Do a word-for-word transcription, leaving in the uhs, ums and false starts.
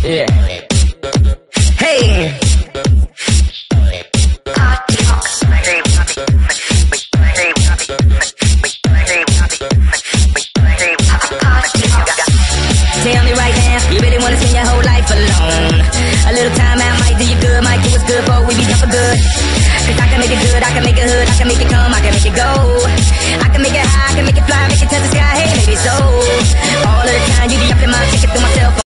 Yeah. Hey. Tell me right now, you really wanna spend your whole life alone? A little time out might do you good, might do what's good for we be done for good. Cause I can make it good, I can make it hood, I can make it come, I can make it go. I can make it high, I can make it fly, make it touch the sky, hey, maybe so. All of the time you be up in my